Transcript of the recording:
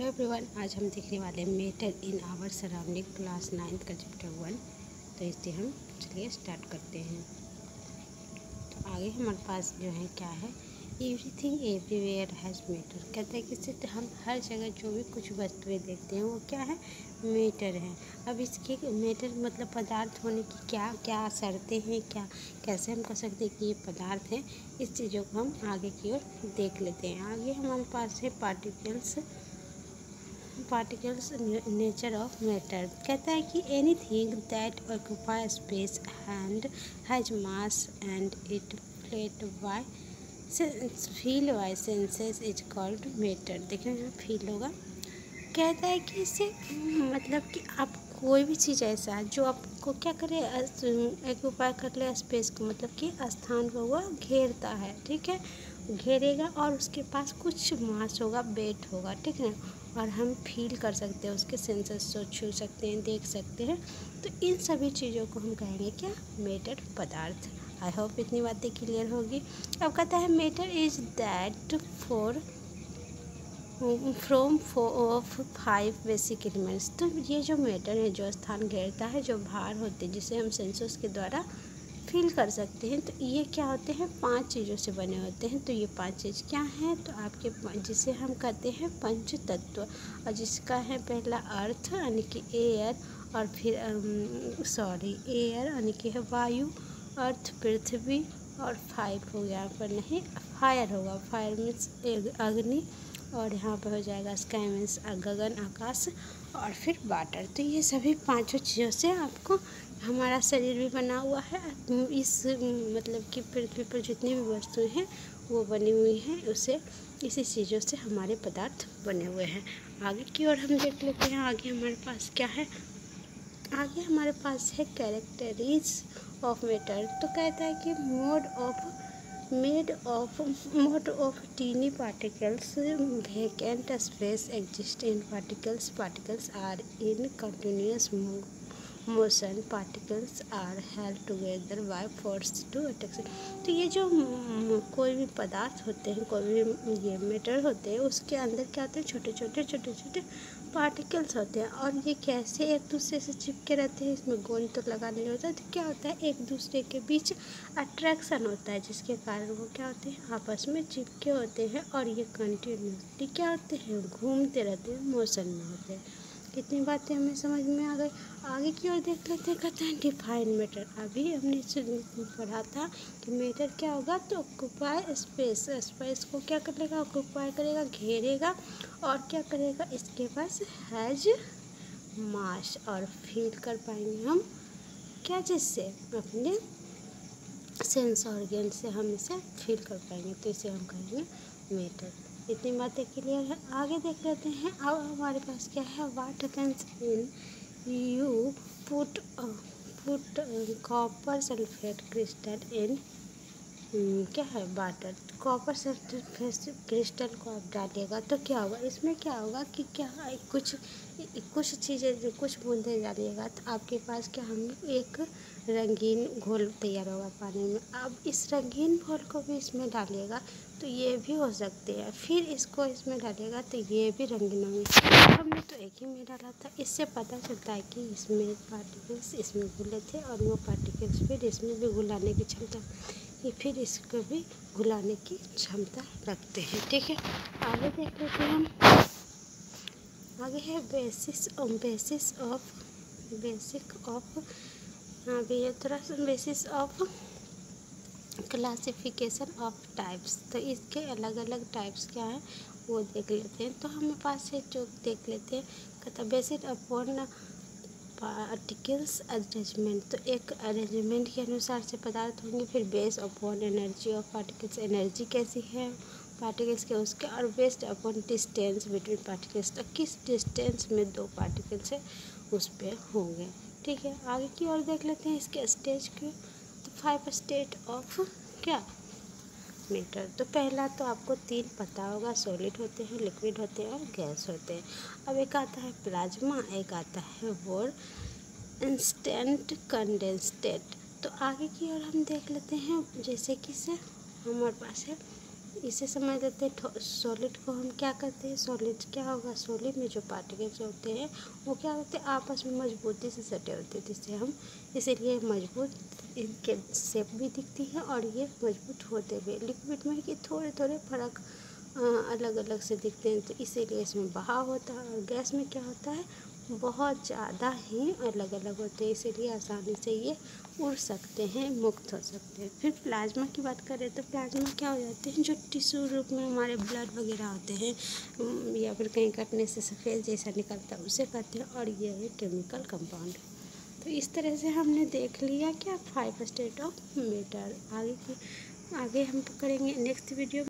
Hello everyone, आज हम देखने वाले हैं matter in our surrounding class 9th का चैप्टर 1। तो इससे हम चलिए स्टार्ट करते हैं। तो आगे हमारे पास जो है क्या है, एवरीथिंग एवरीवेयर हैज़ मैटर। कहते हैं कि इससे हम हर जगह जो भी कुछ वस्तुएं देखते हैं वो क्या है, मैटर है। अब इसके मैटर मतलब पदार्थ होने की क्या क्या शर्तें हैं, क्या कैसे हम कह सकते हैं कि ये पदार्थ हैं, इस चीज़ों को हम आगे की ओर देख लेते हैं। आगे हमारे पास है पार्टिकल्स नेचर ऑफ मैटर। कहता है कि anything that occupy space and has mass and it feel by senses is called matter. देखिए यहाँ फील होगा। कहता है कि इससे मतलब कि आप कोई भी चीज़ ऐसा जो आपको क्या करे, ऑक्यूपाई कर ले स्पेस को, मतलब कि स्थान को वो घेरता है, ठीक है, घेरेगा और उसके पास कुछ मास होगा, वेट होगा, ठीक है, और हम फील कर सकते हैं, उसके सेंसेस को छू सकते हैं, देख सकते हैं। तो इन सभी चीज़ों को हम कहेंगे क्या, मैटर, पदार्थ। आई होप इतनी बातें क्लियर होगी। अब कहता है matter is that from 5 basic elements. तो ये जो मैटर है, जो स्थान घेरता है, जो भार होते हैं जिसे हम सेंसर्स के द्वारा फील कर सकते हैं, तो ये क्या होते हैं, 5 चीज़ों से बने होते हैं। तो ये 5 चीज़ क्या हैं, तो आपके जिसे हम कहते हैं पंच तत्व, और जिसका है पहला अर्थ यानी कि एयर, और फिर एयर यानी कि है वायु, अर्थ पृथ्वी, और 5 हो गया पर नहीं, फायर होगा, फायर मीन्स अग्नि, और यहाँ पर हो जाएगा स्काई मीन्स गगन आकाश, और फिर वाटर। तो ये सभी 5 चीज़ों से आपको हमारा शरीर भी बना हुआ है। इस मतलब कि पृथ्वी पर जितनी भी वस्तुएं हैं वो बनी हुई हैं, उसे इसी चीज़ों से हमारे पदार्थ बने हुए हैं। आगे की ओर हम देख लेते हैं। आगे हमारे पास क्या है, आगे हमारे पास है कैरेक्टरीज ऑफ मैटर। तो कहता है कि mode of tiny particles vacant space exist in particles are in continuous motion, particles are held together by force to attraction। तो ये जो कोई भी पदार्थ होते हैं, कोई भी ये मैटर होते हैं, उसके अंदर क्या होते हैं, छोटे छोटे पार्टिकल्स होते हैं, और ये कैसे एक दूसरे से चिपके रहते हैं, इसमें गोंद तो लगा नहीं होता। तो क्या होता है, एक दूसरे के बीच अट्रैक्शन होता है, जिसके कारण वो क्या होते हैं, आपस में चिपके होते हैं, और ये कंटिन्यूसली क्या होते हैं, घूमते रहते हैं, मोशन में होते हैं। कितनी बातें हमें समझ में आ गई। आगे की ओर देख लेते हैं। कहते हैं डिफाइन मैटर। अभी हमने पढ़ा था कि मैटर क्या होगा, तो ऑक्यूपाई स्पेस को क्या करेगा, ऑक्यूपाई करेगा, घेरेगा, और क्या करेगा, इसके पास हैज मास, और फील कर पाएंगे हम क्या, जिससे अपने सेंस ऑर्गन से हम इसे फील कर पाएंगे, तो इसे हम कहेंगे मैटर। इतनी बातें क्लियर है। आगे देख लेते हैं। अब हमारे पास क्या है, what happens in you put copper sulphate crystal in क्या है, वाटर। कॉपर सल्फेट क्रिस्टल को आप डालिएगा तो क्या होगा, इसमें क्या होगा कि क्या कुछ चीज़ें, कुछ बूंदें डालिएगा तो आपके पास क्या होंगे, एक रंगीन घोल तैयार होगा पानी में। अब इस रंगीन घोल को भी इसमें डालिएगा तो ये भी हो सकते हैं, फिर इसको इसमें डालिएगा तो ये भी रंगीन होंगे। हमने तो एक ही में डाला था। इससे पता चलता है कि इसमें पार्टिकल्स इसमें घुले थे, और वो पार्टिकल्स फिर इसमें भी घुलाने की क्षमता, ये फिर इसको भी घुलाने की क्षमता रखते हैं, ठीक है। आगे देख लेते हैं हम। आगे है बेसिक ऑफ हाँ भैया थोड़ा सा basis of classification of types. तो इसके अलग अलग टाइप्स क्या हैं वो देख लेते हैं। तो हमें पास है जो देख लेते हैं, कहता बेसिड अपॉन पार्टिकल्स अरेंजमेंट। तो एक अरेंजमेंट के अनुसार से पदार्थ होंगे। फिर base upon energy of particles, energy कैसी है पार्टिकल्स के उसके, और based upon distance between particles, तो किस डिस्टेंस में दो पार्टिकल्स है उस पर होंगे, ठीक है। आगे की ओर देख लेते हैं इसके स्टेज के। तो 5 स्टेट ऑफ क्या मैटर। तो पहला तो आपको 3 पता होगा, सॉलिड होते हैं, लिक्विड होते हैं, और गैस होते हैं। अब एक आता है प्लाज्मा, एक आता है वो इंस्टेंट कंडेंसेट। तो आगे की ओर हम देख लेते हैं, जैसे कि से हमारे पास है इसे समझ लेते हैं। सॉलिड को हम क्या करते हैं, सॉलिड क्या होगा, सॉलिड में जो पार्टिकल्स होते हैं वो क्या होते हैं, आपस में मजबूती से सटे होते हैं, जिससे हम इसीलिए मजबूत इनके शेप भी दिखती है और ये मजबूत होते भी। लिक्विड में कि थोड़े थोड़े फर्क अलग अलग से दिखते हैं, तो इसीलिए इसमें बहाव होता है। और गैस में क्या होता है, बहुत ज़्यादा ही अलग अलग होते हैं, इसीलिए आसानी से ये उड़ सकते हैं, मुक्त हो सकते हैं। फिर प्लाज्मा की बात करें तो प्लाज्मा क्या हो जाते हैं, जो टिश्यू रूप में हमारे ब्लड वगैरह होते हैं या फिर कहीं कटने से सफ़ेद जैसा निकलता है उसे कहते हैं, और ये है केमिकल कंपाउंड। तो इस तरह से हमने देख लिया क्या 5 स्टेट ऑफ मैटर। आगे हम करेंगे नेक्स्ट वीडियो।